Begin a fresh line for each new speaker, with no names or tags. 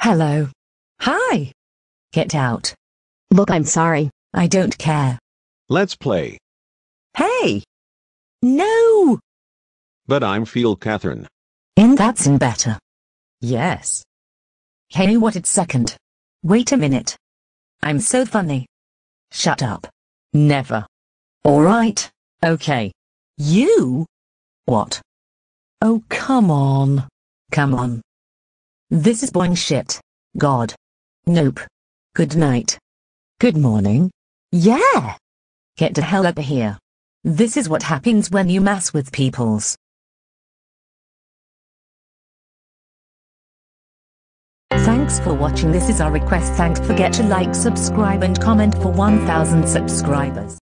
Hello. Hi. Get out.
Look, I'm sorry.
I don't care.
Let's play.
Hey. No.
But I'm feel Catherine.
That's in better. Yes. Hey, what it's second. Wait a minute. I'm so funny. Shut up. Never. Alright. Okay. You? What? Oh, come on. Come on. This is boring shit. God. Nope. Good night. Good morning. Yeah. Get the hell out of here. This is what happens when you mess with peoples. Thanks for watching. This is our request. Don't forget to like, subscribe and comment for 1000 subscribers.